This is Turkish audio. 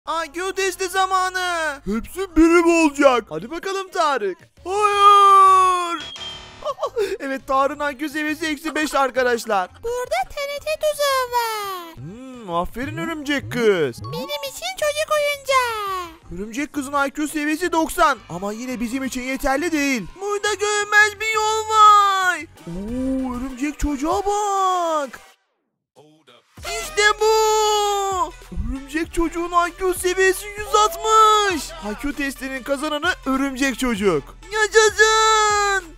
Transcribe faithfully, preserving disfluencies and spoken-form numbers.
I Q testi zamanı. Hepsi benim olacak. Hadi bakalım Tarık. Hayır. Evet, Tarık'ın I Q seviyesi eksi beş arkadaşlar. Burada T N T tuzağı var. Hmm, aferin örümcek kız. Benim için çocuk oyuncağı. Örümcek kızın I Q seviyesi doksan. Ama yine bizim için yeterli değil. Burada görünmez bir yol var. Oo, örümcek çocuğa bak. İşte bu. Örümcek çocuğun I Q seviyesi yüz altmış. I Q testinin kazananı örümcek çocuk. Yaşasın.